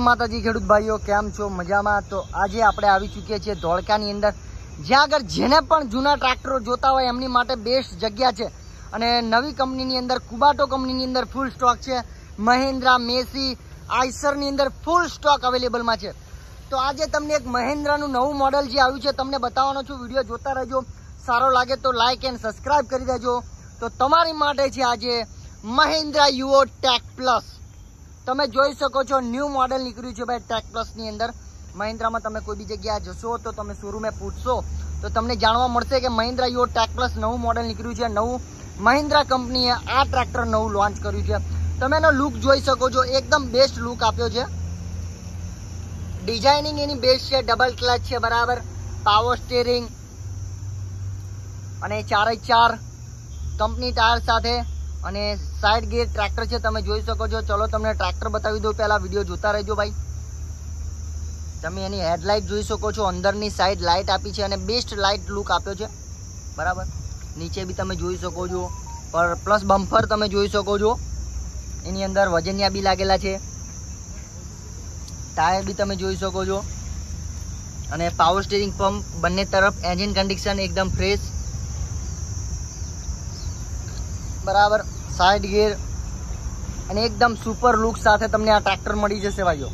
माताजी खेडूत भाईओ, केम छो? मजामां? तो आजे आपणे आवी चूक्या छीए धोळकानी अंदर, ज्यां आगळ जेने पण जूना ट्रेक्टरो जोता होय एमनी माटे बेस्ट जग्या छे। अने नवी कंपनीनी अंदर कुबाटो कंपनीनी अंदर फूल स्टॉक छे। महिंद्रा, मेसी, आइसरनी अंदर फूल स्टॉक अवेलेबलमां छे। तो आज तमने एक महिंद्रानुं नवुं मॉडल जे आव्युं छे तमने बताववानो छुं। विडियो जोता रहेजो। सारो लागे तो लाइक एंड सब्सक्राइब करी देजो। तो तमारी माटे छे आजे महिंद्रा युओ टेक प्लस। तमे जोई शको छो न्यू मॉडल निकळ्युं छे भाई टेक प्लस नी अंदर। महिंद्रा में तमे कोई बी जग्याए जशो तो तमे शोरूमे पूछशो तो तमने जाणवा मळशे के महिंद्रा युओ टेक प्लस नवुं मॉडल निकळ्युं छे। नवुं महिंद्रा कंपनीए आ ट्रेक्टर नवुं लॉन्च कर्युं छे। तमे एनो लुक जोई शको छो, एकदम बेस्ट लुक आप्यो छे। डिजाइनिंग एनी बेस्ट छे, डबल क्लच छे बराबर, पावर स्टीयरिंग अने 4x4 कंपनी टायर साथे अने साइड गियर ट्रेक्टर छे। तमे जोई शको छो। चलो तमने ट्रेक्टर बतावी दो, पहेला विडियो जोता रहेजो भाई। तमे एनी हेडलाइट जोई शको छो, अंदरनी साइड लाइट आपी छे अने बेस्ट लाइट लुक आप्यो छे बराबर। नीचे भी तमे जोई शको छो, पर प्लस बम्पर तमे जोई शको छो। एनी अंदर वजनिया भी लागेला छे। टायर भी तमे जोई शको छो अने पावर स्टीयरिंग पंप बंने तरफ, एंजिन कंडीशन एकदम फ्रेश बराबर। साइड गियर अने एकदम सुपर लुक साथे तमने आ ट्रेक्टर मळी जशे भाईओ।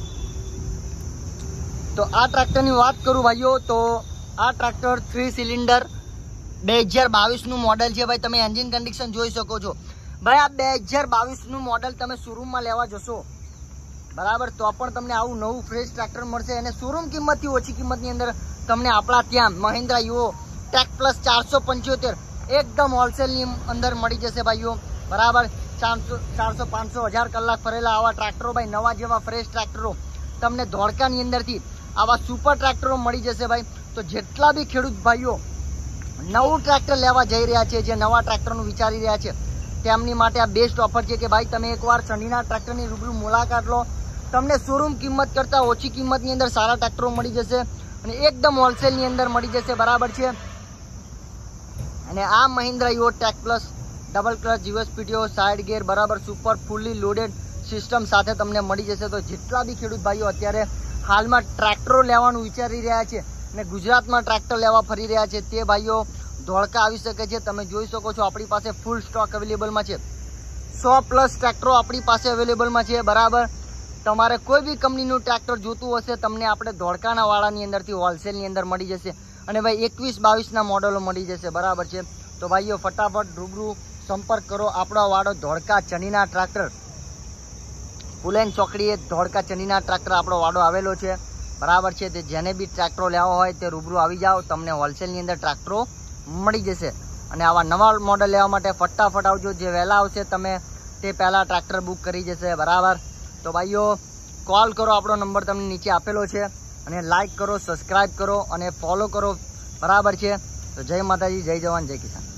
तो आ ट्रेक्टर की बात करूँ भाईओ तो आ ट्रेक्टर 3 सिलिंडर 2022 નું मॉडल है भाई। तमे एंजिन कंडीशन जोई शको छो भाई। आ 2022 નું मॉडल तमे शोरूम में लेवा जशो बराबर तो पण तमने आवुं नवुं फ्रेश ट्रेक्टर मळशे अने शोरूम किंमत थी ओછી किंमतनी अंदर तमने आपणा त्यां महिंद्रा युओ टेक प्लस 475 एकदम होलसेल अंदर मळी जशे भाईओ बराबर। 400 500 1000 कलाक फरेला आवा ट्रेक्टरो भाई, नवा जेवा फ्रेश ट्रेक्टरो तमने धोळकानी अंदरथी आवा सुपर ट्रेक्टरो मळी जशे भाई। तो जेटला बी खेडूत भाईओ नवुं ट्रेक्टर लेवा जई रह्या छे, जे नवा ट्रेक्टरनुं विचारी रह्या छे तेमनी माटे आ बेस्ट ऑफर छे के भाई तमे एकवार चंडीना ट्रेक्टरनी रूबरू मुलाकात लो। तमने शोरूम किंमत करता ओછી किंमतनी अंदर सारा ट्रेक्टरो मळी जशे अने एकदम होलसेलनी अंदर मळी जशे बराबर छे। अने आ Mahindra Yuvo tech plus double clutch GSPTO side gear बराबर सुपर फुल्ली लोडेड सिस्टम साथे तमने मळी जशे। तो जेटला बी खेडूत भाईओ अत्यारे हालमां ट्रेक्टरो लेवानुं विचारी रह्या छे अने गुजरातमां ट्रेक्टर लेवा फरी रह्या छे ते भाईओ धोळका आवी शके छे। तमे जोई शको छो आपणी पासे फूल स्टॉक अवेलेबलमां छे। 100+ ट्रेक्टरो आपणी पासे अवेलेबलमां छे बराबर। तमारे कोई भी कंपनीनुं ट्रेक्टर जोतुं हशे तमने आपणे धोळकाना वाळानी अंदरथी होलसेलनी अंदर मळी जशे अने भाई 21-22 ना मॉडलो मळी जशे बराबर छे। तो भाईओ फटाफट रूबरू संपर्क करो। आपणो वाड़ो धोळका चनीना ट्रेक्टर पुलेन चौकड़ीए धोळका चनीना ट्रेक्टर आपणो वाड़ो आवेलो छे बराबर छे। ते जेने बी ट्रेक्टरो लेवा होय ते रूबरू आवी जाओ, तमने होलसेलनी अंदर ट्रेक्टरो मळी जशे। अने आवा नवा मॉडल लेवा माटे फटाफट आवजो। जे वहेला आवशे तमे ते पहेला ट्रेक्टर बुक करी जशे बराबर। तो भाईओ कॉल करो, आपणो नंबर तमने नीचे आपेलो छे अने लाइक करो, सब्सक्राइब करो अने फॉलो करो बराबर छे। तो जय माताजी, जय जवान, जय किसान।